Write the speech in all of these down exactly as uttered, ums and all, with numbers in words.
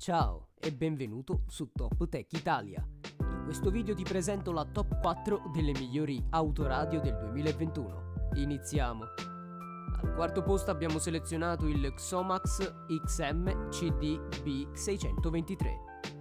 Ciao e benvenuto su Top Tech Italia. In questo video ti presento la top quattro delle migliori autoradio del duemilaventuno. Iniziamo! Al quarto posto abbiamo selezionato il Xomax X M C D B seicentoventitré.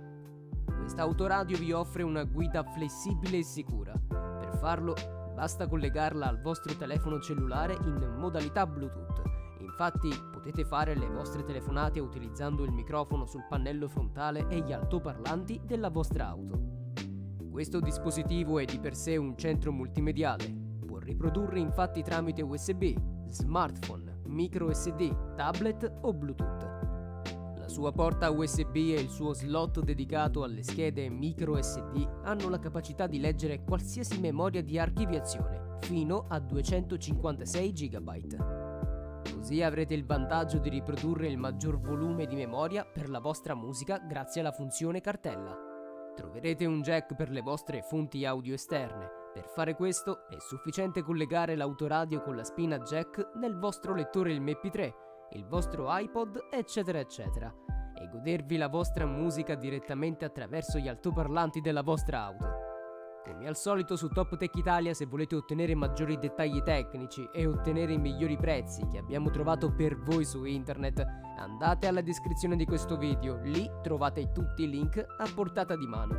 Questa autoradio vi offre una guida flessibile e sicura. Per farlo basta collegarla al vostro telefono cellulare in modalità Bluetooth. Infatti potete fare le vostre telefonate utilizzando il microfono sul pannello frontale e gli altoparlanti della vostra auto. Questo dispositivo è di per sé un centro multimediale. Può riprodurre infatti tramite U S B, smartphone, micro S D, tablet o Bluetooth. La sua porta U S B e il suo slot dedicato alle schede micro S D hanno la capacità di leggere qualsiasi memoria di archiviazione fino a duecentocinquantasei giga byte. Così avrete il vantaggio di riprodurre il maggior volume di memoria per la vostra musica grazie alla funzione cartella. Troverete un jack per le vostre fonti audio esterne. Per fare questo è sufficiente collegare l'autoradio con la spina jack nel vostro lettore M P tre, il vostro iPod, eccetera eccetera, e godervi la vostra musica direttamente attraverso gli altoparlanti della vostra auto. Come al solito su Top Tech Italia, se volete ottenere maggiori dettagli tecnici e ottenere i migliori prezzi che abbiamo trovato per voi su internet, andate alla descrizione di questo video, lì trovate tutti i link a portata di mano.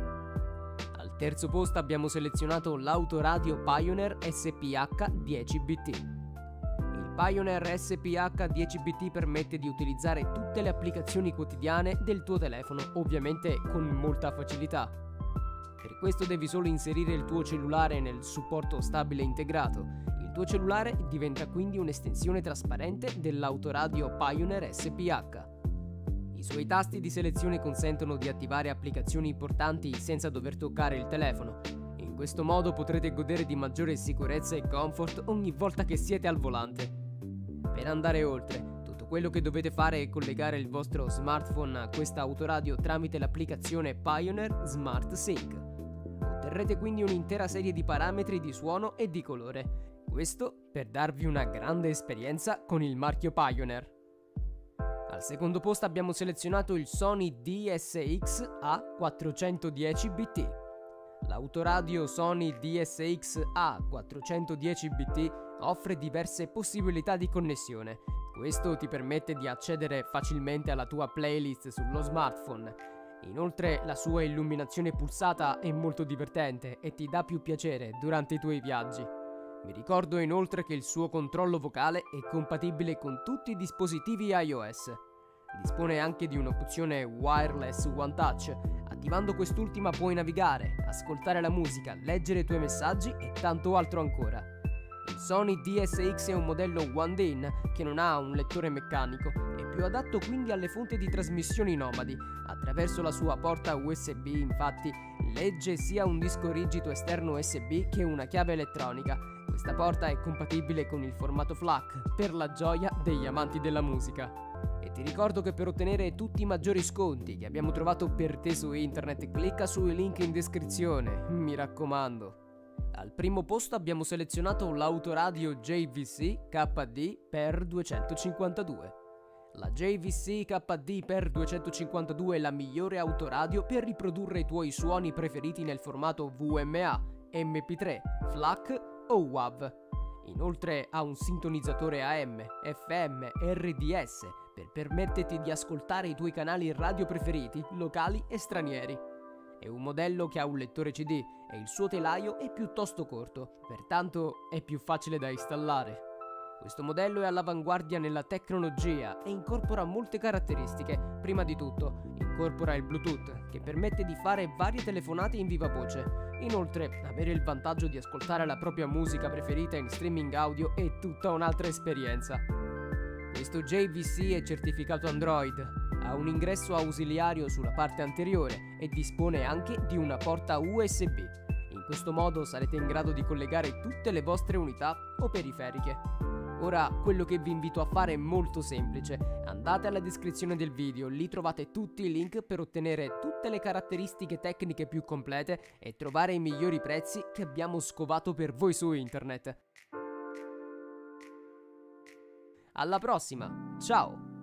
Al terzo posto abbiamo selezionato l'autoradio Pioneer S P H dieci B T. Il Pioneer S P H dieci B T permette di utilizzare tutte le applicazioni quotidiane del tuo telefono, ovviamente con molta facilità. Per questo devi solo inserire il tuo cellulare nel supporto stabile integrato. Il tuo cellulare diventa quindi un'estensione trasparente dell'autoradio Pioneer S P H. I suoi tasti di selezione consentono di attivare applicazioni importanti senza dover toccare il telefono. In questo modo potrete godere di maggiore sicurezza e comfort ogni volta che siete al volante. Per andare oltre, tutto quello che dovete fare è collegare il vostro smartphone a questa autoradio tramite l'applicazione Pioneer Smart Sync. Otterrete quindi un'intera serie di parametri di suono e di colore. Questo per darvi una grande esperienza con il marchio Pioneer. Al secondo posto abbiamo selezionato il Sony D S X A quattrocentodieci B T. L'autoradio Sony D S X A quattrocentodieci B T offre diverse possibilità di connessione. Questo ti permette di accedere facilmente alla tua playlist sullo smartphone. Inoltre la sua illuminazione pulsata è molto divertente e ti dà più piacere durante i tuoi viaggi. Vi ricordo inoltre che il suo controllo vocale è compatibile con tutti i dispositivi iOS. Dispone anche di un'opzione Wireless One Touch. Attivando quest'ultima puoi navigare, ascoltare la musica, leggere i tuoi messaggi e tanto altro ancora. Il Sony D S X è un modello One DIN che non ha un lettore meccanico, è più adatto quindi alle fonti di trasmissioni nomadi. Attraverso la sua porta U S B infatti legge sia un disco rigido esterno U S B che una chiave elettronica. Questa porta è compatibile con il formato FLAC per la gioia degli amanti della musica. E ti ricordo che per ottenere tutti i maggiori sconti che abbiamo trovato per te su internet clicca sui link in descrizione, mi raccomando. Al primo posto abbiamo selezionato l'autoradio J V C K D per duecentocinquantadue. La J V C K D per duecentocinquantadue è la migliore autoradio per riprodurre i tuoi suoni preferiti nel formato V M A, M P tre, FLAC o W A V. Inoltre ha un sintonizzatore A M, F M e R D S per permetterti di ascoltare i tuoi canali radio preferiti, locali e stranieri. È un modello che ha un lettore C D e il suo telaio è piuttosto corto, pertanto è più facile da installare. Questo modello è all'avanguardia nella tecnologia e incorpora molte caratteristiche. Prima di tutto, incorpora il Bluetooth, che permette di fare varie telefonate in viva voce. Inoltre, avere il vantaggio di ascoltare la propria musica preferita in streaming audio è tutta un'altra esperienza. Questo J V C è certificato Android, ha un ingresso ausiliario sulla parte anteriore e dispone anche di una porta U S B. In questo modo sarete in grado di collegare tutte le vostre unità o periferiche. Ora, quello che vi invito a fare è molto semplice. Andate alla descrizione del video, lì trovate tutti i link per ottenere tutte le caratteristiche tecniche più complete e trovare i migliori prezzi che abbiamo scovato per voi su internet. Alla prossima, ciao!